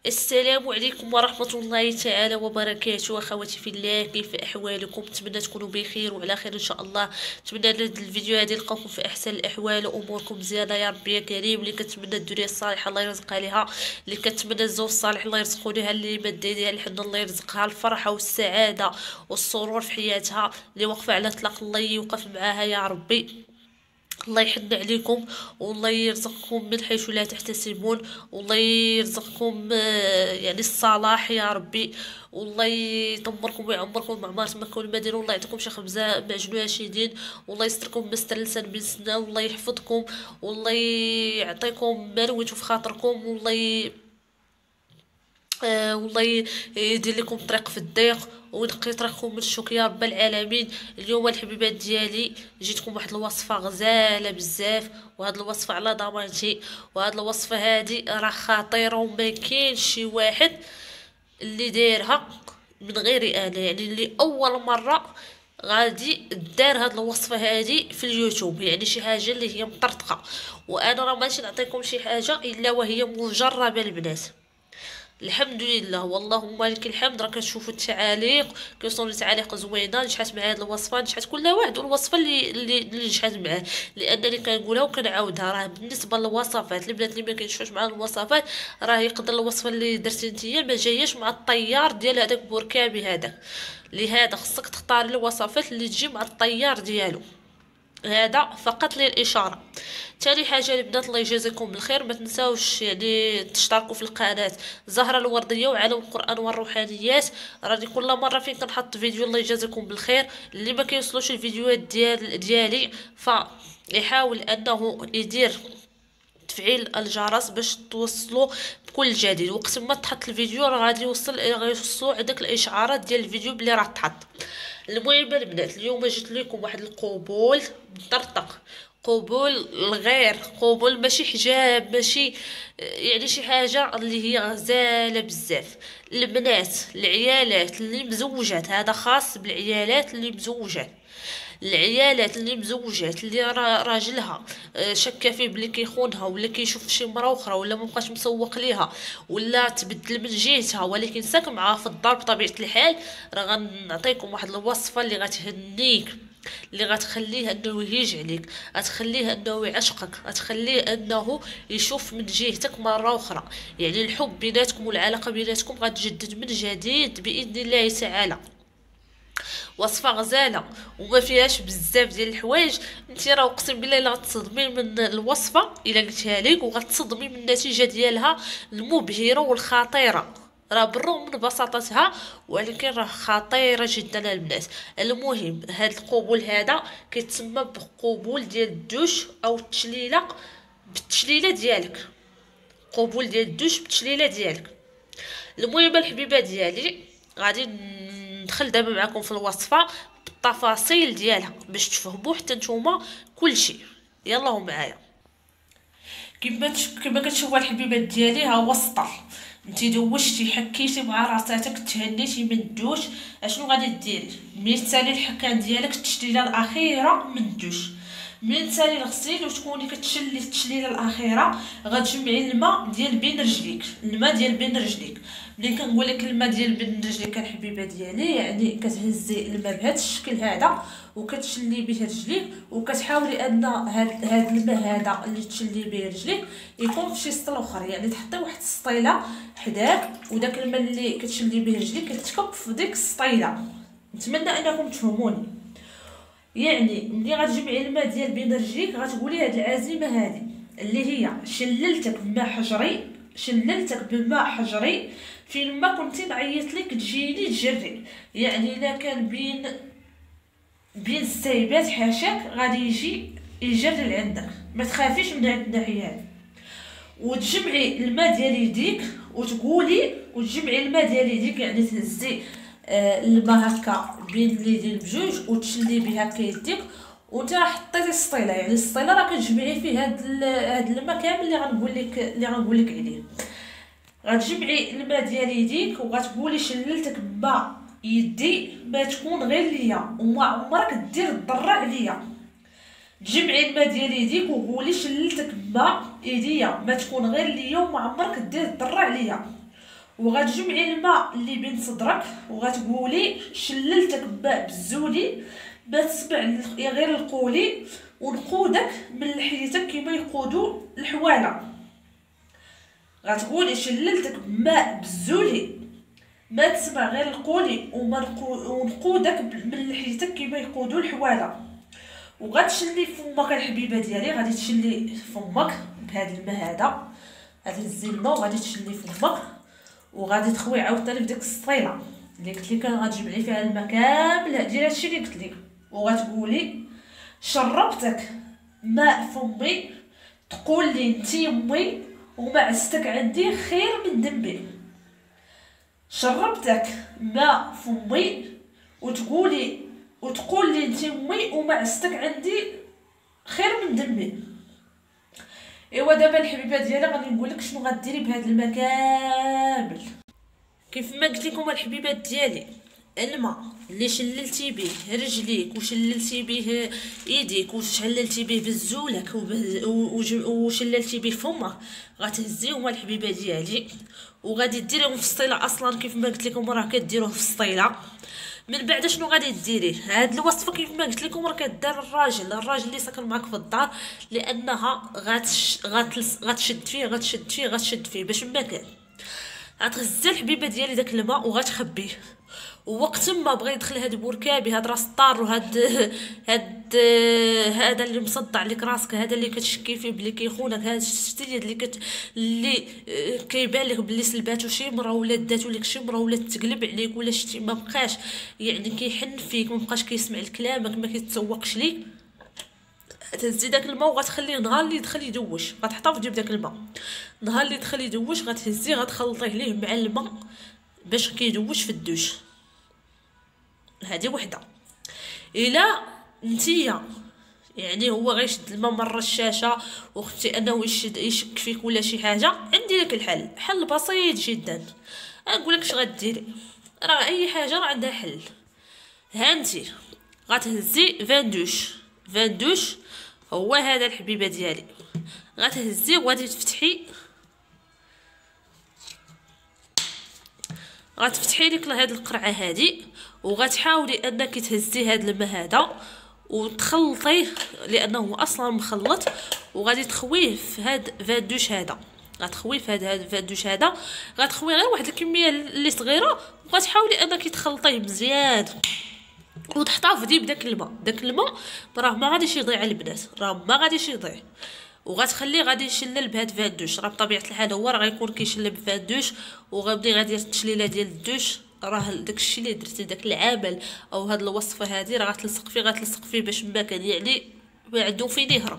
السلام عليكم ورحمة الله تعالى وبركاته. أخواتي في الله، كيف أحوالكم؟ نتمنى تكونوا بخير وعلى خير إن شاء الله. نتمنى هذا الفيديو هذه نلقاكم في أحسن الأحوال وأموركم مزيانة يا ربي يا كريم. اللي كتمنى الذرية الصالحة الله يرزقها لها، اللي كتمنى الزوج الصالح الله يرزقه لها، اللي مادة ديالها الحمد الله يرزقها الفرحة والسعادة والسرور في حياتها، اللي واقفة على طلاق الله يوقف معاها يا ربي. الله يحن عليكم والله يرزقكم من حيث لا تحتسبون، والله يرزقكم يعني الصلاح يا ربي، والله يطمركم ويعمركم مع عمارة مكة والمدينة، والله يعطيكم شي خبزة معجون شديد، والله يستركم بستر لسان بسنة، والله يحفظكم، والله يعطيكم ما نويتو في خاطركم، والله يدير لكم طريق في الضيق وينقي طريقكم من الشوك يا رب العالمين. اليوم الحبيبات ديالي جيتكم واحد الوصفه غزاله بزاف، وهاد الوصفه على ضمانتي، وهاد الوصفه هادي راه خطيره وما كاينش شي واحد اللي دايرها من غيري انا، يعني اللي اول مره غادي دار هاد الوصفه هادي في اليوتيوب، يعني شي حاجه اللي هي مطرطقه. وانا راه ماشي نعطيكم شي حاجه الا وهي مجربه البنات. الحمد لله واللهم لك الحمد. راه كتشوفوا التعاليق كيوصلوا لي تعاليق زوينه، نجحت مع هذه الوصفه، نجحت كل واحد والوصفه اللي نجحت معاه، لانني كنقولها وكنعاودها. راه بالنسبه للوصفات البنات اللي ما كينشفوش مع الوصفات، راه يقدر الوصفه اللي درتي نتيا ما جاياش مع الطيار ديال هذاك بوركابي هذاك، لهذا خصك تختار الوصفات اللي تجي مع الطيار ديالو. هذا فقط للاشاره. تاني حاجه البنات الله يجازيكم بالخير، ما تنساوش يعني تشتركوا في القناه زهره الورديه وعالم القران والروحانيات. راني كل مره فين كنحط فيديو الله يجازيكم بالخير، اللي ما كيوصلوش الفيديوهات ديالي فيحاول انه يدير تفعيل الجرس باش توصلوا بكل جديد. وقت ما تحط الفيديو راه غيوصلوا عندك الاشعارات ديال الفيديو بلي راه تحط. المهم البنات اليوم جبت لكم واحد القبول مطرطق، قبول الغير قبول، ماشي حجاب، ماشي يعني شي حاجه اللي هي غزاله بزاف. البنات العيالات اللي مزوجات، هذا خاص بالعيالات اللي مزوجات، العيالات اللي مزوجات اللي راجلها شكا فيه بلي كيخونها ولا كيشوف شي مرا اخرى ولا مبقاش مسوق ليها ولا تبدل من جهتها ولكن ساك معاها في الدار بطبيعه الحال، راه غنعطيكم واحد الوصفه اللي غتهنيك، اللي غتخليه انه يهيج عليك، غتخليه انه يعشقك، غتخليه انه يشوف من جهتك مره اخرى، يعني الحب بيناتكم والعلاقه بيناتكم غتجدد من جديد باذن الله تعالى. وصفه غزاله وما فيهاش بزاف ديال الحوايج. انت راه اقسم بالله الا غتصدمي من الوصفه الا قلتها لك، وغتصدمي من النتيجه ديالها المبهره والخطيره. راه بالرغم من بساطتها ولكن راه خطيره جدا البنات. المهم هاد القبول هذا كيتسمى بقبول ديال الدوش او التشليله، بالتشليله ديالك، قبول ديال الدوش بالتشليله ديالك. المهم الحبيبه ديالي غادي ندخل دابا معكم في الوصفه بالتفاصيل ديالها باش تفهموا حتى نتوما كل شيء. يلا معايا. كما كتشوفوا الحبيبات ديالي ها هو السطر. انت دوشتي حكيتي مع راساتك تهنيتي من الدوش. اشنو غادي ديري؟ ملي تسالي الحكان ديالك التشليله الاخيره من الدوش، ملي تسالي الغسيل وتكوني كتشلي التشليله الاخيره غتجمعي الماء ديال بين رجليك، الماء ديال بين رجليك. ملي كنقول لك الماء ديال بين رجليك الحبيبه ديالي يعني كتهزي الماء بهذا الشكل هذا وكتشلي به رجليك، وكتحاولي ان هاد الماء هذا اللي تشلي به رجليك يكون في شي سطل اخر، يعني تحطي واحد السطيله حداك وداك الماء اللي كتشلي به رجليك كتكب في ديك السطيله. نتمنى انكم تفهموني. يعني ملي غتجمعي الماء ديال بين رجليك غتقولي هاد العزيمه هذه اللي هي شللتك بماء حجري، شللتك بماء حجري فين ما كنتي نعيط لك تجيني تجري، يعني الا كان بين السايبات حاشاك غادي يجي يجري لعندك، ما تخافيش من هاد الناحيه هادي. وتجمعي الماء ديال يديك وتقولي، وتجمعي الماء ديال يديك يعني تهزي الماء هكا بين اليدين بجوج وتشلي بها هكا يديك، وانت راه حطيتي السطيله، يعني السطيله راه كتجمعي فيه هاد الماء كامل اللي غنقول لك عليه. غتجمعي الماء ديال يديك وغتقولي شللتك بماء يدي ما تكون غير ليا وما عمرك دير الضر عليا. تجمعي الماء ديال يديك وقولي شللتك بماء ايديا ما تكون غير ليا وما عمرك دير الضر عليا. وغتجمعي الماء اللي بين صدرك وغتقولي شللتك بزولي ما تسمع غير القولي ونقودك من لحيتك كما يقودوا الحواله. غتقولي شللتك بماء بزولي ما تسمع غير القولي ونقودك من لحيتك كما يقودوا الحواله. وغتشلي فمك الحبيبه ديالي، غادي تشلي فمك بهذا الماء هذا، غتهزي الماء وغادي تشلي فمك وغادي تخوي عاوتاني في ديك السطيله اللي قلت لك غتجمعي فيها الماء كامل ديال هادشي اللي قلت لك. وغتقولي شربتك ماء فمي تقول لي انت يمي ومعزتك عندي خير من دمي. شربتك ماء فمي وتقول لي انت يمي ومعزتك عندي خير من دمي. ايوا دابا الحبيبه ديالي غادي نقول لك شنو غديري بهذا الماء كامل. كيف ما قلت لكم الحبيبات ديالي، الماء اللي شللتي به رجليك وشللتي به ايديك وشللتي به بزولك وشللتي به فمك غتهزيهم الحبيبه ديالي وغادي ديريهم في السطيله. اصلا كيف ما قلت لكم راه كديروه في السطيله. من بعد شنو غادي ديري؟ هاد الوصفه كيف ما قلت لكم راه كدار الراجل اللي ساكن معاك في الدار، لانها غتشد فيه باش ما كان. غتغزي الحبيبه ديالي داك الماء وغتخبيه، ووقت ما بغى يدخل هاد بوركابي هاد راس الطار وهاد هذا اللي مصدع لك راسك، هذا اللي كتشكي فيه بلي كيخونك، هاد الشتيات اللي كيبان لك بلي سلباتو شي مرا ولا داتو لك شي مرا ولا تقلب عليك ولا شتي ما بقاش يعني كيحن فيك، ما بقاش كيسمع لكلامك، ما كيتسوقش ليك. تهزي داك الماء وغتخليه نهار اللي يدخل يدوش، غتحتفظي بداك الماء. نهار اللي يدخل يدوش غتهزيه غتخلطيه ليه مع الماء باش كيدوش في الدوش. هذه وحده. الا نتيا يعني هو غيشد الماء من الرشاشه وختي انه يشك فيك ولا شي حاجه، عندي لك الحل، حل بسيط جدا. نقول لك اش غديري، راه اي حاجه راه عندها حل. هانتي غتهزي فاندوش هو هذا الحبيبه ديالي، غتهزيه وغادي غتفتحي لك هاد القرعه هادي وغتحاولي انك تهزي هاد الماء هذا وتخلطيه لانه اصلا مخلط، وغادي تخويه في هاد فادوش هذا. غتخويه في هاد الفادوش هذا، غتخوي غير واحد الكميه اللي صغيره وغتحاولي انك تخلطيه مزيان وتحتفظي بداك الماء. داك الماء راه ما غاديش يضيع البنات، راه ما غاديش يضيع. وغتخليه غادي يشلل بهاد فادوش، راه بطبيعه الحال هو راه غيكون كيشلل بفادوش وغادي غادي التشليله ديال الدوش. راه داكشي اللي درتي داك العمل او هاد الوصفه هادي راه غتلصق فيه باش ما كان يعني ما عنده فين يهرب.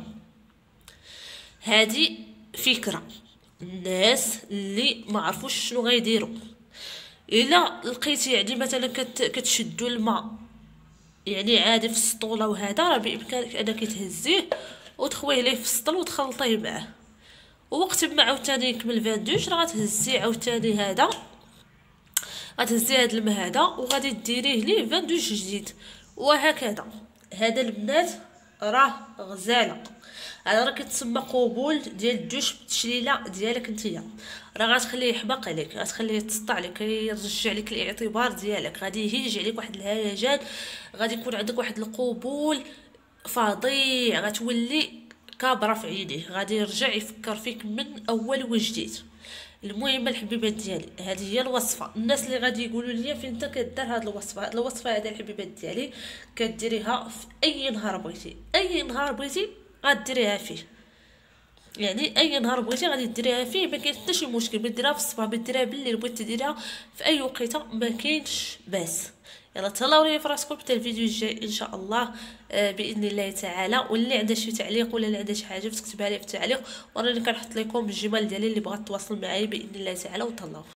هادي فكره الناس اللي ما عرفوش شنو غيديروا. الا لقيتي يعني مثلا كتشدوا الماء يعني عادي في السطوله وهذا، راه بامكانك انك تهزيه وتخويه ليه في السطل وتخلطيه معاه. ووقت ما عاوتاني يكمل فاندوش راه غتهزي عاوتاني هذا، غتهزي هذا الماء هذا وغادي ديريه ليه فاندوش جديد. وهكذا هذا البنات راه غزاله. هذا راه كتسمى قبول ديال الدوش بالتشليله ديالك نتيا. راه غتخليه يحماق عليك، غتخليه يتسطع عليك، يرجع لك الاعتبار ديالك، غادي يهيج عليك واحد الهيجان، غادي يكون عندك واحد القبول فظيع، غتولي كابره في عينيه، غادي يرجع يفكر فيك من اول وجديد. المهم الحبيبات ديالي هذه هي الوصفه. الناس اللي غادي يقولوا لي فين انت كدار هذه الوصفه هذه الحبيبات ديالي، كديريها في اي نهار بغيتي غديريها فيه، يعني اي نهار بغيتي غادي ديريها فيه، ما كاين حتى شي مشكل. بغيتي ديريها في الصباح، بغيتي ديريها بالليل، بغيتي ديريها في اي وقيته، ما كاينش باس. يلا تهلاو لي في راسكم حتى الفيديو الجاي ان شاء الله باذن الله تعالى. واللي عنده شي تعليق ولا اللي عنده شي حاجه تكتبها لي في التعليق، وراني كنحط لكم الجمل ديالي اللي بغات تواصل معايا باذن الله تعالى. وتهلاو.